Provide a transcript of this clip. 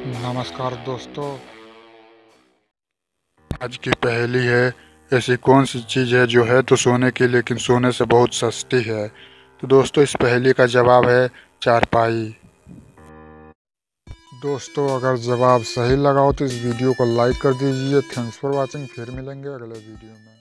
नमस्कार दोस्तों। आज की पहेली है, ऐसी कौन सी चीज़ है जो है तो सोने की लेकिन सोने से बहुत सस्ती है। तो दोस्तों, इस पहेली का जवाब है चारपाई। दोस्तों, अगर जवाब सही लगा हो तो इस वीडियो को लाइक कर दीजिए। Thanks for watching. फिर मिलेंगे अगले वीडियो में।